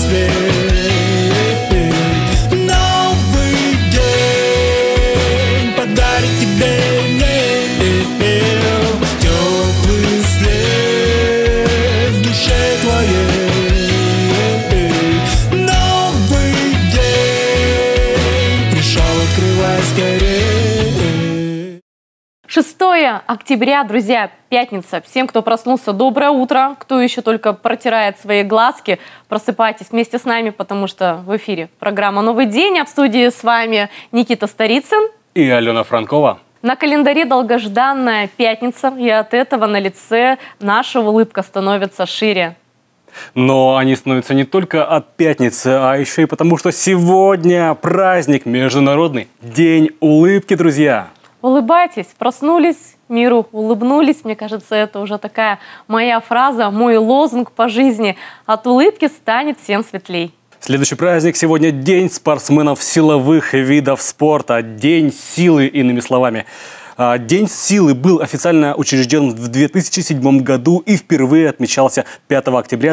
свет. Новый день подарит тебе теплый след в душе твоей. Новый день пришел, открывай скорее. 6 октября, друзья, пятница. Всем, кто проснулся, доброе утро. Кто еще только протирает свои глазки, просыпайтесь вместе с нами, потому что в эфире программа «Новый день», а в студии с вами Никита Старицын и Алена Франкова. На календаре долгожданная пятница, и от этого на лице наша улыбка становится шире. Но они становятся не только от пятницы, а еще и потому, что сегодня праздник международный. День улыбки, друзья. Улыбайтесь, проснулись, миру улыбнулись. Мне кажется, это уже такая моя фраза, мой лозунг по жизни. От улыбки станет всем светлей. Следующий праздник сегодня День спортсменов силовых видов спорта. День силы, иными словами. День силы был официально учрежден в 2007 году и впервые отмечался 5 октября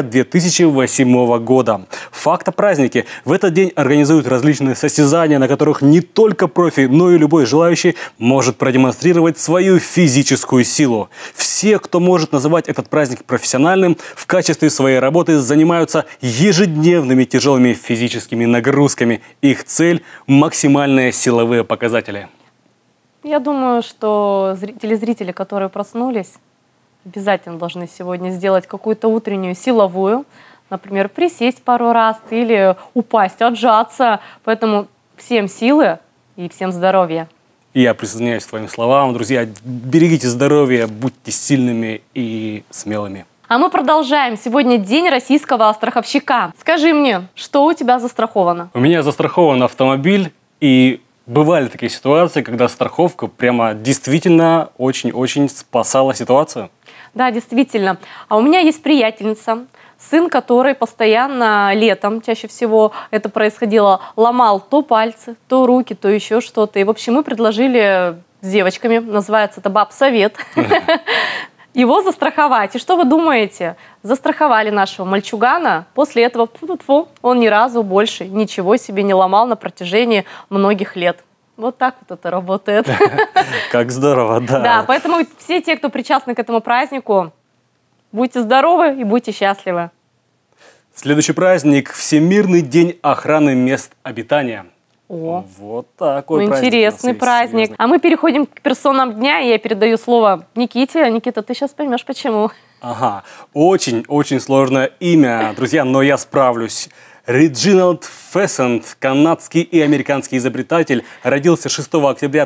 2008 года. Факт о празднике. В этот день организуют различные состязания, на которых не только профи, но и любой желающий может продемонстрировать свою физическую силу. Все, кто может называть этот праздник профессиональным, в качестве своей работы занимаются ежедневными тяжелыми физическими нагрузками. Их цель – максимальные силовые показатели. Я думаю, что телезрители, которые проснулись, обязательно должны сегодня сделать какую-то утреннюю силовую, например, присесть пару раз или упасть, отжаться. Поэтому всем силы и всем здоровья. Я присоединяюсь к твоим словам. Друзья, берегите здоровье, будьте сильными и смелыми. А мы продолжаем. Сегодня день российского страховщика. Скажи мне, что у тебя застраховано? У меня застрахован автомобиль, и бывали такие ситуации, когда страховка прямо действительно очень-очень спасала ситуацию. Да, действительно. А у меня есть приятельница, сын которой постоянно летом, чаще всего это происходило, ломал то пальцы, то руки, то еще что-то. И, в общем, мы предложили с девочками, называется это «Баб-совет», его застраховать. И что вы думаете? Застраховали нашего мальчугана. После этого он ни разу больше ничего себе не ломал на протяжении многих лет. Вот так вот это работает. Как здорово, да. Да, поэтому все те, кто причастны к этому празднику, будьте здоровы и будьте счастливы. Следующий праздник – Всемирный день охраны мест обитания. О, вот такой праздник. Интересный праздник. А мы переходим к персонам дня, и я передаю слово Никите. Никита, ты сейчас поймешь, почему. Ага, очень-очень сложное имя, друзья, но я справлюсь. Реджинальд Фессент, канадский и американский изобретатель, родился 6 октября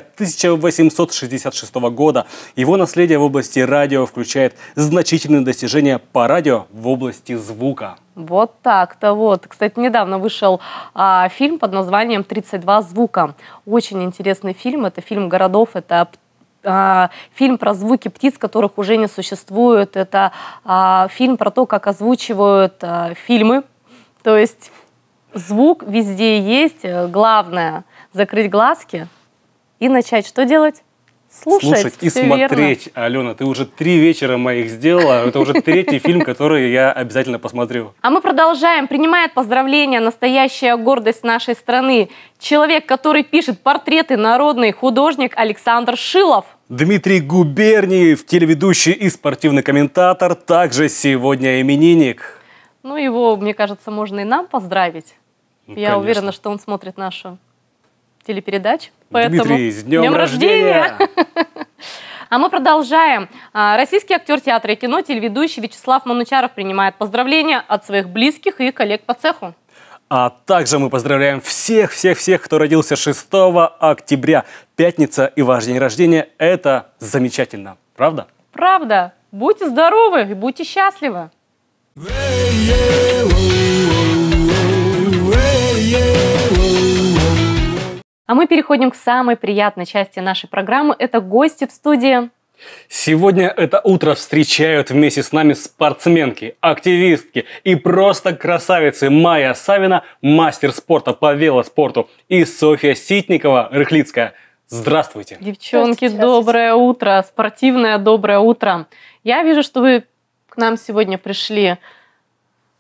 1866 года. Его наследие в области радио включает значительные достижения по радио в области звука. Вот так-то вот. Кстати, недавно вышел фильм под названием «32 звука». Очень интересный фильм. Это фильм городов, это фильм про звуки птиц, которых уже не существует. Это фильм про то, как озвучивают фильмы. То есть звук везде есть. Главное – закрыть глазки и начать что делать? Слушать и смотреть. Верно. Алена, ты уже 3 вечера моих сделала. Это уже 3-й фильм, который я обязательно посмотрю. А мы продолжаем. Принимает поздравления настоящая гордость нашей страны. Человек, который пишет портреты, народный художник Александр Шилов. Дмитрий Губерниев, телеведущий и спортивный комментатор, также сегодня именинник. Ну, его, мне кажется, можно и нам поздравить. Я уверена, что он смотрит нашу телепередачу. Поэтому Дмитрий, с днем рождения! А мы продолжаем. Российский актер театра и кино, телеведущий Вячеслав Манучаров принимает поздравления от своих близких и коллег по цеху. А также мы поздравляем всех, кто родился 6 октября. Пятница и ваш день рождения – это замечательно. Правда? Правда. Будьте здоровы и будьте счастливы. А мы переходим к самой приятной части нашей программы. Это гости в студии. Сегодня это утро встречают вместе с нами спортсменки, активистки и просто красавицы Майя Савина, мастер спорта по велоспорту, и Софья Ситникова-Рыхлицкая. Здравствуйте. Девчонки, доброе утро, спортивное доброе утро. Я вижу, что вы к нам сегодня пришли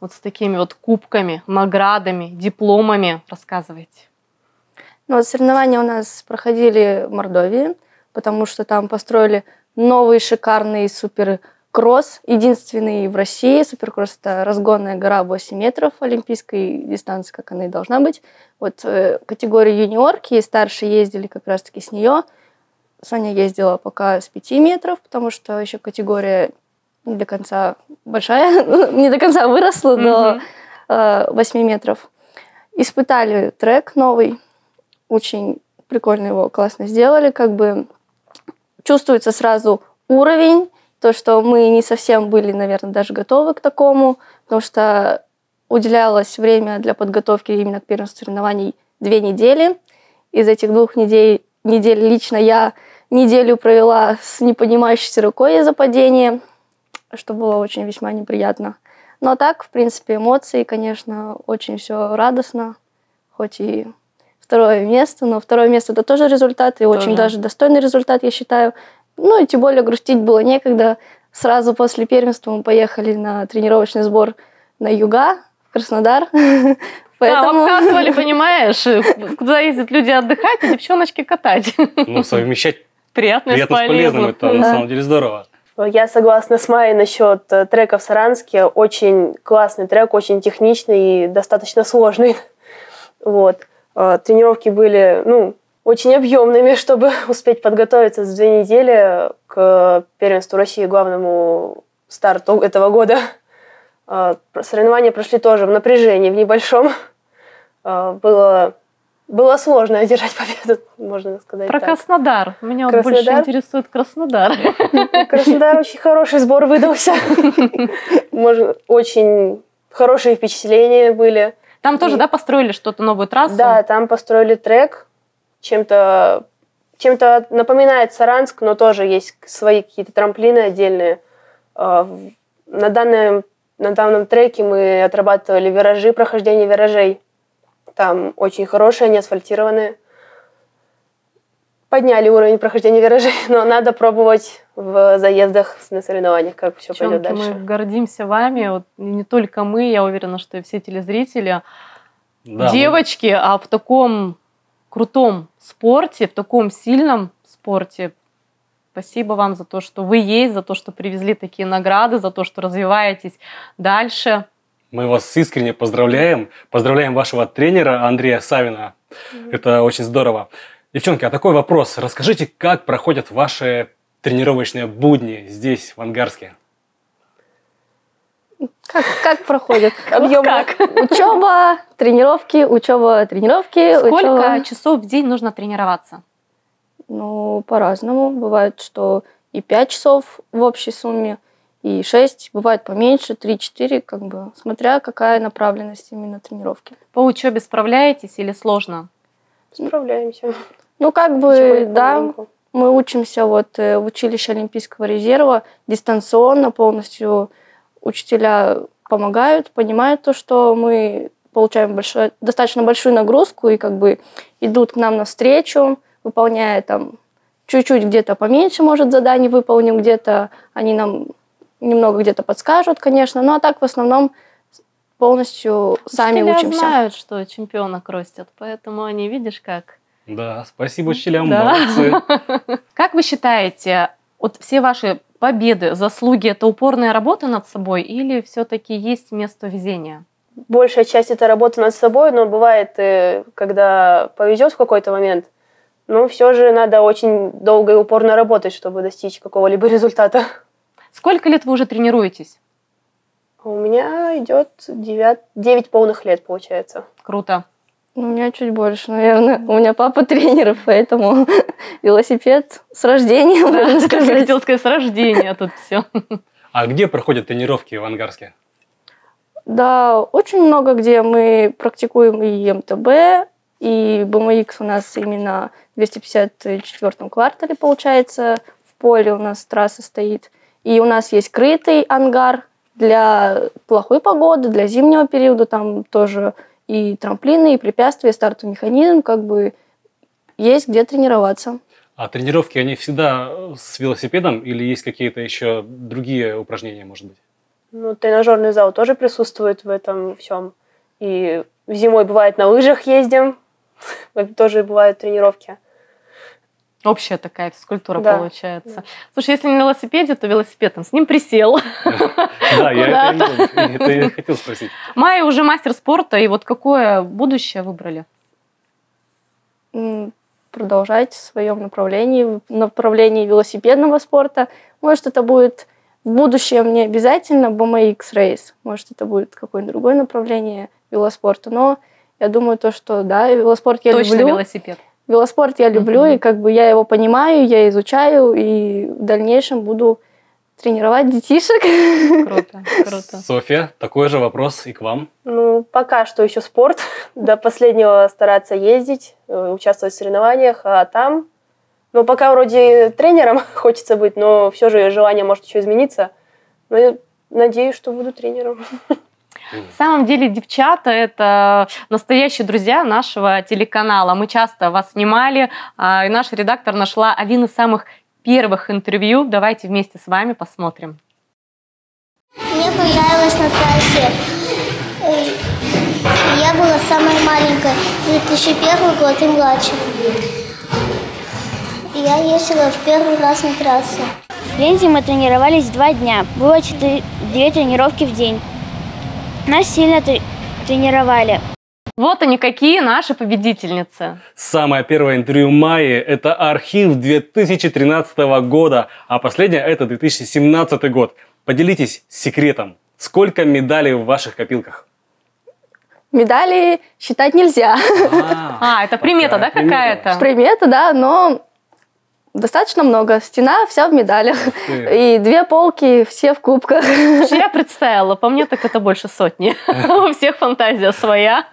вот с такими вот кубками, наградами, дипломами? Рассказывайте. Ну, вот соревнования у нас проходили в Мордовии, потому что там построили новый шикарный суперкросс, единственный в России. Суперкросс — это разгонная гора 8 метров олимпийской дистанции, как она и должна быть. Вот категории юниорки и старшие ездили как раз-таки с нее. Соня ездила пока с 5 метров, потому что еще категория не до конца большая, не до конца выросла до 8 метров. Испытали трек новый, очень прикольно его, классно сделали, как бы чувствуется сразу уровень, то, что мы не совсем были, наверное, даже готовы к такому, потому что уделялось время для подготовки именно к первенству соревнований 2 недели. Из этих 2 недель лично я неделю провела с неподнимающейся рукой из-за падения, что было очень весьма неприятно. Но так, в принципе, эмоции, конечно, очень все радостно, хоть и 2 место, но 2 место — это тоже результат, и очень даже достойный результат, я считаю. Ну и тем более грустить было некогда. Сразу после первенства мы поехали на тренировочный сбор на юга, в Краснодар. Поэтому... Да, обкатывали, понимаешь, куда ездят люди отдыхать, а девчоночки катать. Ну, совмещать приятно с полезным, это на самом деле здорово. Я согласна с Майей насчет трека в Саранске. Очень классный трек, очень техничный и достаточно сложный. Вот. Тренировки были, очень объемными, чтобы успеть подготовиться за 2 недели к первенству России, главному старту этого года. Соревнования прошли тоже в напряжении, в небольшом. Было сложно одержать победу, можно сказать. Про так. Краснодар. Меня вот больше интересует Краснодар. Краснодар очень хороший сбор выдался. Очень хорошие впечатления были. Там тоже, да, построили что-то, новую трассу? Да, там построили трек. Чем-то напоминает Саранск, но тоже есть свои какие-то трамплины отдельные. На данном треке мы отрабатывали виражи, прохождение виражей. Там очень хорошие, они асфальтированные. Подняли уровень прохождения виражей, но надо пробовать в заездах на соревнованиях, как все пойдет дальше. Мы гордимся вами, вот, не только мы, я уверена, что и все телезрители. Да, девочки, а в таком крутом спорте, в таком сильном спорте. Спасибо вам за то, что вы есть, за то, что привезли такие награды, за то, что развиваетесь дальше. Мы вас искренне поздравляем. Поздравляем вашего тренера Андрея Савина. Это очень здорово. Девчонки, а такой вопрос. Расскажите, как проходят ваши тренировочные будни здесь, в Ангарске? Как проходят? Как? Учеба, тренировки, учеба, тренировки. Сколько часов в день нужно тренироваться? Ну, по-разному. Бывает, что и 5 часов в общей сумме, и 6. Бывает поменьше, 3-4, как бы, смотря какая направленность именно тренировки. По учебе справляетесь или сложно? Справляемся. Ну, как бы, да, мы учимся вот в училище Олимпийского резерва дистанционно полностью. Учителя помогают, понимают то, что мы получаем достаточно большую нагрузку и как бы идут к нам навстречу, выполняя там чуть-чуть где-то поменьше, может, заданий выполним, где-то они нам немного где-то подскажут, конечно, ну а так в основном полностью сами учимся. Учителя знают, что чемпионок растет, поэтому они, видишь, как... Да, спасибо учителям, да. молодцы. Как вы считаете, вот все ваши победы, заслуги — это упорная работа над собой или все-таки есть место везения? Большая часть — это работа над собой, но бывает, когда повезет в какой-то момент, но все же надо очень долго и упорно работать, чтобы достичь какого-либо результата. Сколько лет вы уже тренируетесь? У меня идет 9 полных лет, получается. Круто. У меня чуть больше, наверное. У меня папа тренер, поэтому велосипед с рождения, можно сказать. Хотел сказать, с рождения тут все. А где проходят тренировки в Ангарске? Да, очень много где мы практикуем и МТБ, и BMX у нас именно в 254-м квартале, получается, в поле у нас трасса стоит. И у нас есть крытый ангар для плохой погоды, для зимнего периода, там тоже и трамплины, и препятствия, стартовый механизм, как бы есть где тренироваться. А тренировки, они всегда с велосипедом или есть какие-то еще другие упражнения, может быть? Ну, тренажерный зал тоже присутствует в этом всем. И зимой бывает на лыжах ездим, тоже бывают тренировки. Общая такая физкультура Да. получается. Слушай, если не на велосипеде, то велосипедом. С ним присел. Да, я это и хотел спросить. Майя уже мастер спорта, и вот какое будущее выбрали? Продолжать в своем направлении, в направлении велосипедного спорта. Может, это будет в будущем не обязательно BMX Race. Может, это будет какое-то другое направление велоспорта. Но я думаю, то, что да, велоспорт я Точно люблю. велосипед. Велоспорт я люблю, и как бы я его понимаю, я изучаю, и в дальнейшем буду тренировать детишек. Круто, круто. Софья, такой же вопрос и к вам. Ну, пока что еще спорт. До последнего стараться ездить, участвовать в соревнованиях, а там... Ну, пока вроде тренером хочется быть, но все же желание может еще измениться. Но я надеюсь, что буду тренером. На самом деле, девчата, это настоящие друзья нашего телеканала. Мы часто вас снимали, и наш редактор нашла один из самых первых интервью. Давайте вместе с вами посмотрим. Мне понравилось на трассе. Я была самая маленькая, 2001 год и младше. Я ездила в первый раз на трассу. В Пензе мы тренировались 2 дня. Было 2 тренировки в день. Нас сильно тренировали. Вот они какие наши победительницы. Самое первое интервью Майи – это архив 2013 года, а последнее – это 2017 год. Поделитесь секретом. Сколько медалей в ваших копилках? Медали считать нельзя. Это примета, да, какая-то? Примета, да, но достаточно много. Стена вся в медалях. И 2 полки все в кубках. Слушай, я представила, по мне так это больше 100. У всех фантазия своя.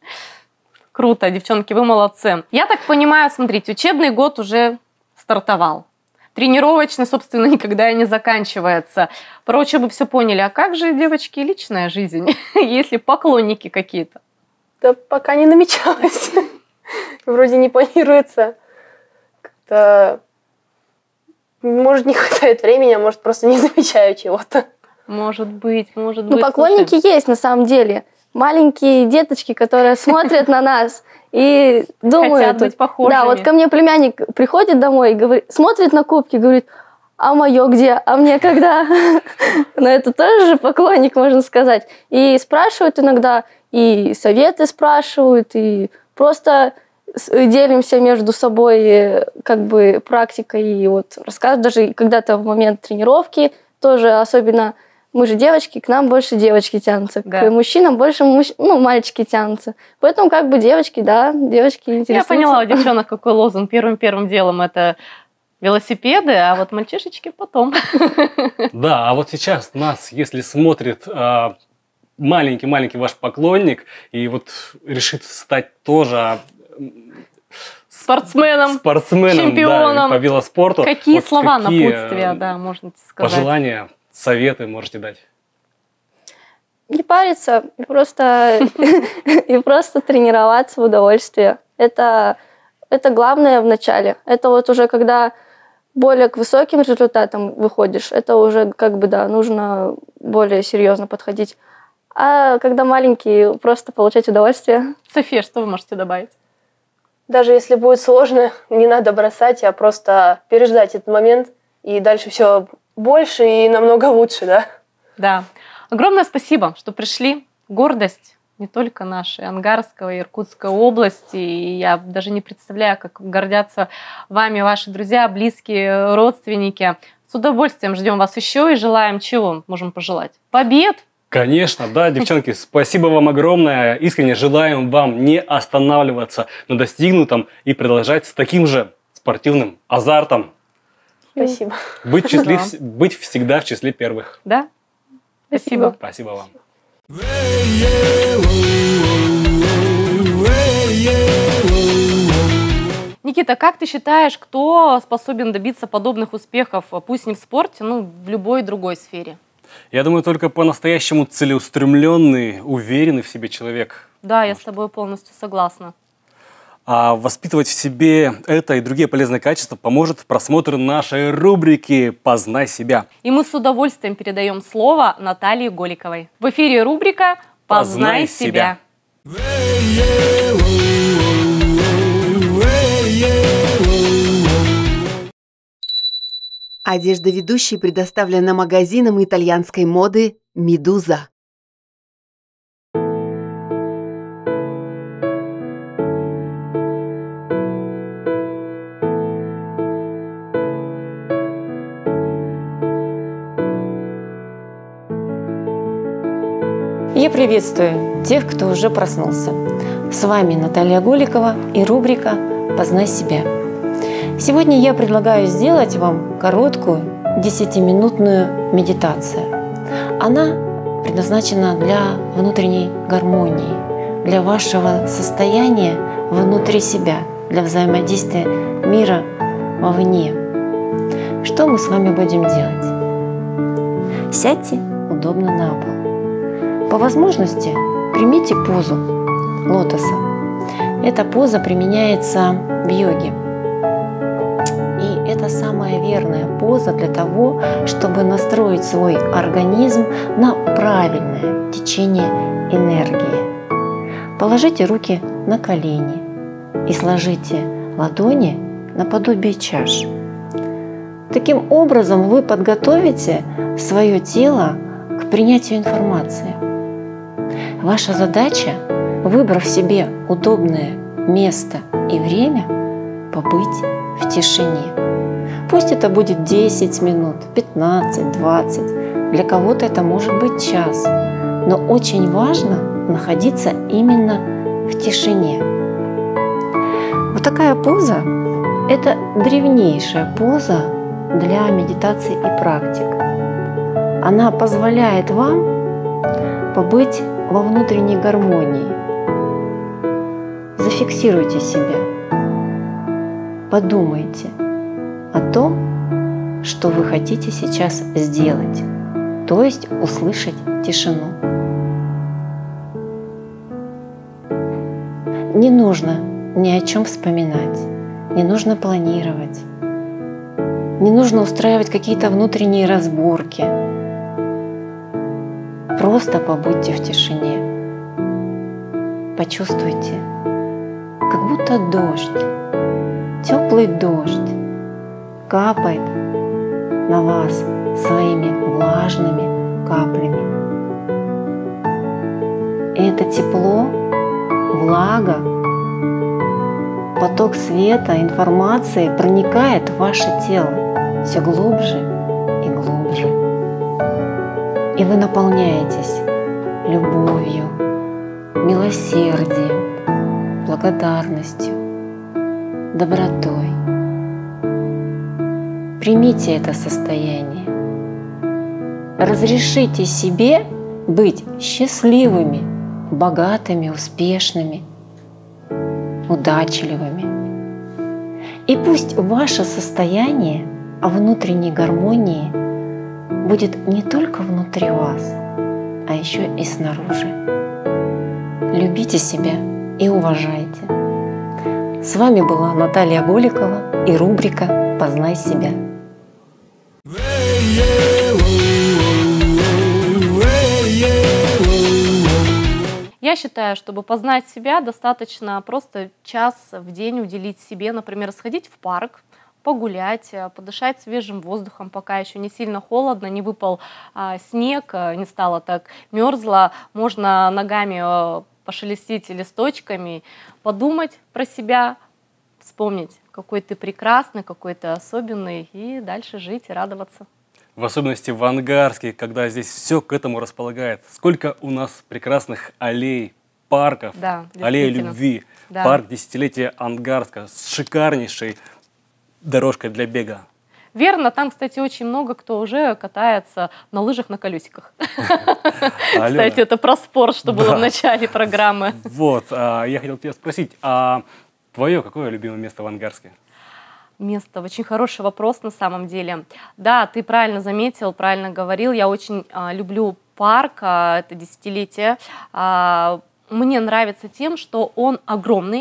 Круто, девчонки, вы молодцы. Я так понимаю, смотрите, учебный год уже стартовал. Тренировочный, собственно, никогда и не заканчивается. Про учебу все поняли. А как же, девочки, личная жизнь, если поклонники какие-то? Да пока не намечалось. Вроде не планируется. Как-то... Может, не хватает времени, а может, просто не замечаю чего-то. Может быть. Ну, поклонники Слушай, есть на самом деле. Маленькие деточки, которые смотрят на нас и думают... хотят быть похожими. Да, вот ко мне племянник приходит домой и говорит, смотрит на кубки, говорит, а мое где? А мне когда? Но это тоже же поклонник, можно сказать. И спрашивают иногда, и советы спрашивают, и просто делимся между собой как бы практикой и вот рассказывают. Даже когда-то в момент тренировки тоже особенно... Мы же девочки, к нам больше девочки тянутся. Да. К мужчинам больше мальчики тянутся. Поэтому как бы девочки интересуются. я поняла у девчонок, какой лозунг. Первым делом это велосипеды, а вот мальчишечки потом. Да, а вот сейчас нас, если смотрит маленький ваш поклонник и вот решит стать тоже Спортсменом, да, чемпионом. по велоспорту. Какие вот слова какие напутствия, да, можно сказать. пожелания, советы можете дать? Не париться и просто тренироваться в удовольствие. Это главное в начале. Это вот уже когда более к высоким результатам выходишь, это уже как бы, да, нужно более серьезно подходить. А когда маленькие, просто получать удовольствие. София, что вы можете добавить? Даже если будет сложно, не надо бросать, а просто переждать этот момент, и дальше все больше и намного лучше, да? Да. Огромное спасибо, что пришли. Гордость не только нашей Ангарского и Иркутской области. И я даже не представляю, как гордятся вами ваши друзья, близкие, родственники. С удовольствием ждем вас еще и желаем чего можем пожелать? Побед! Конечно, да, девчонки, спасибо вам огромное. Искренне желаем вам не останавливаться на достигнутом и продолжать с таким же спортивным азартом. Спасибо. Быть всегда в числе первых. Да? Спасибо. Спасибо вам. Никита, как ты считаешь, кто способен добиться подобных успехов, пусть не в спорте, но в любой другой сфере? Я думаю, только по-настоящему целеустремленный, уверенный в себе человек. Да, я с тобой полностью согласна. А воспитывать в себе это и другие полезные качества поможет просмотр нашей рубрики «Познай себя». И мы с удовольствием передаем слово Наталье Голиковой. В эфире рубрика «Познай себя». Одежда ведущей предоставлена магазином итальянской моды «Медуза». Я приветствую тех, кто уже проснулся. С вами Наталья Голикова и рубрика «Познай себя». Сегодня я предлагаю сделать вам короткую 10-минутную медитацию. Она предназначена для внутренней гармонии, для вашего состояния внутри себя, для взаимодействия мира вовне. Что мы с вами будем делать? Сядьте удобно на пол. По возможности примите позу лотоса. Эта поза применяется в йоге. И это самая верная поза для того, чтобы настроить свой организм на правильное течение энергии. Положите руки на колени и сложите ладони наподобие чаш. Таким образом вы подготовите свое тело к принятию информации. Ваша задача, выбрав себе удобное место и время, побыть в тишине. Пусть это будет 10 минут, 15, 20, для кого-то это может быть час, но очень важно находиться именно в тишине. Вот такая поза – это древнейшая поза для медитации и практик. Она позволяет вам побыть во внутренней гармонии. Зафиксируйте себя. Подумайте о том, что вы хотите сейчас сделать, то есть услышать тишину. Не нужно ни о чем вспоминать, не нужно планировать, не нужно устраивать какие-то внутренние разборки. Просто побудьте в тишине. Почувствуйте, как будто дождь, теплый дождь капает на вас своими влажными каплями. И это тепло, влага, поток света, информации проникает в ваше тело все глубже и глубже. И вы наполняетесь любовью, милосердием, благодарностью, добротой. Примите это состояние. Разрешите себе быть счастливыми, богатыми, успешными, удачливыми. И пусть ваше состояние внутренней гармонии будет не только внутри вас, а еще и снаружи. Любите себя и уважайте. С вами была Наталья Голикова и рубрика «Познай себя». Я считаю, чтобы познать себя, достаточно просто час в день уделить себе, например, сходить в парк, погулять, подышать свежим воздухом, пока еще не сильно холодно, не выпал снег, не стало так мерзло. Можно ногами пошелестить листочками, подумать про себя, вспомнить, какой ты прекрасный, какой ты особенный, и дальше жить и радоваться. В особенности в Ангарске, когда здесь все к этому располагает. Сколько у нас прекрасных аллей, парков, да, аллея любви, да. Парк десятилетия Ангарска с шикарнейшей дорожкой для бега. Верно, там, кстати, очень много кто уже катается на лыжах на колесиках. Кстати, это про спорт, что было в начале программы. Вот, я хотел тебя спросить, а твое какое любимое место в Ангарске? Место. Очень хороший вопрос на самом деле. Да, ты правильно заметил, правильно говорил. Я очень люблю парк, это десятилетие. Мне нравится тем, что он огромный,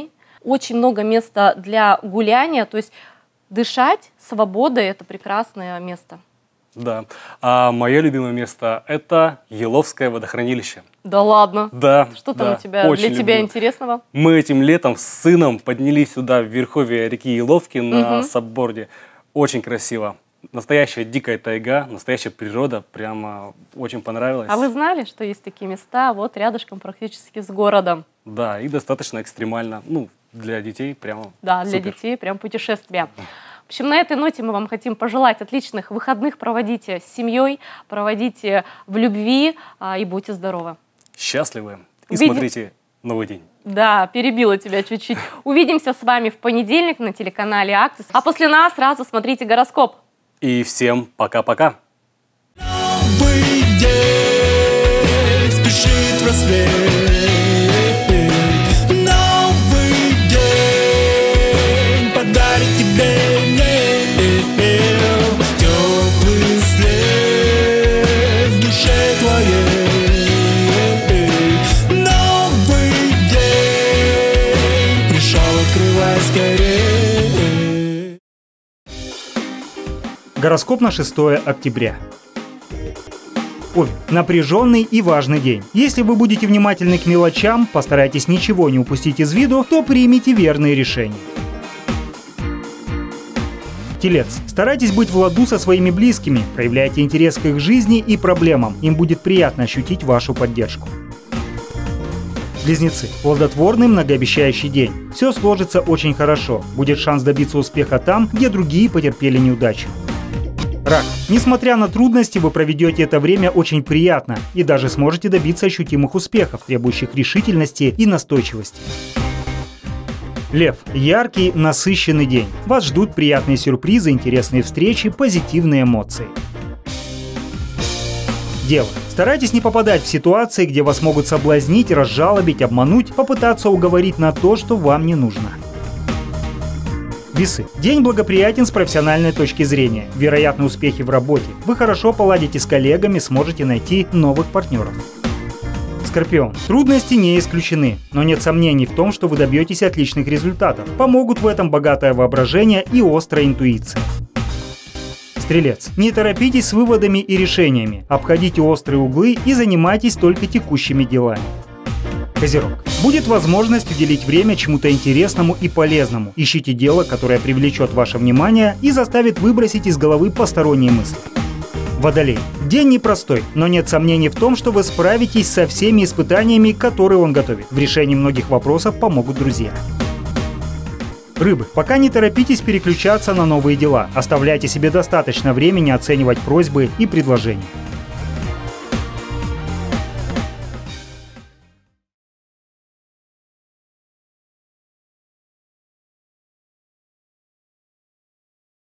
очень много места для гуляния, то есть дышать свободой – это прекрасное место. Да. А мое любимое место – это Еловское водохранилище. Да ладно? Да. Что там да, у тебя, очень для тебя люблю. интересного? Мы этим летом с сыном поднялись сюда, в верховье реки Еловки на сабборде. Очень красиво. Настоящая дикая тайга, настоящая природа. Прямо очень понравилось. А вы знали, что есть такие места вот рядышком практически с городом? Да, и достаточно экстремально. Ну, для детей прямо Да, для супер. детей прям путешествие. В общем, на этой ноте мы вам хотим пожелать отличных выходных. Проводите с семьей, проводите в любви и будьте здоровы. Счастливы. И Увидим- смотрите «Новый день». Да, перебила тебя чуть-чуть. Увидимся с вами в понедельник на телеканале «Акцис». А после нас сразу смотрите гороскоп. И всем пока-пока. Новый день спешит в рассвет. Новый день подарит тебе теплый след в душе твоей. Новый день пришел, открывай скорее. Гороскоп на 6 октября. Овен. Напряженный и важный день. Если вы будете внимательны к мелочам, постарайтесь ничего не упустить из виду, то примите верные решения. Телец. Старайтесь быть в ладу со своими близкими, проявляйте интерес к их жизни и проблемам, им будет приятно ощутить вашу поддержку. Близнецы. Плодотворный, многообещающий день. Все сложится очень хорошо, будет шанс добиться успеха там, где другие потерпели неудачу. Рак. Несмотря на трудности, вы проведете это время очень приятно и даже сможете добиться ощутимых успехов, требующих решительности и настойчивости. Лев. Яркий, насыщенный день. Вас ждут приятные сюрпризы, интересные встречи, позитивные эмоции. Дева. Старайтесь не попадать в ситуации, где вас могут соблазнить, разжалобить, обмануть, попытаться уговорить на то, что вам не нужно. Весы. День благоприятен с профессиональной точки зрения. Вероятны успехи в работе. Вы хорошо поладите с коллегами, сможете найти новых партнеров. Скорпион. Трудности не исключены, но нет сомнений в том, что вы добьетесь отличных результатов. Помогут в этом богатое воображение и острая интуиция. Стрелец. Не торопитесь с выводами и решениями. Обходите острые углы и занимайтесь только текущими делами. Козерог. Будет возможность уделить время чему-то интересному и полезному. Ищите дело, которое привлечет ваше внимание и заставит выбросить из головы посторонние мысли. Водолей. День непростой, но нет сомнений в том, что вы справитесь со всеми испытаниями, которые он готовит. В решении многих вопросов помогут друзья. Рыбы. Пока не торопитесь переключаться на новые дела. Оставляйте себе достаточно времени оценивать просьбы и предложения.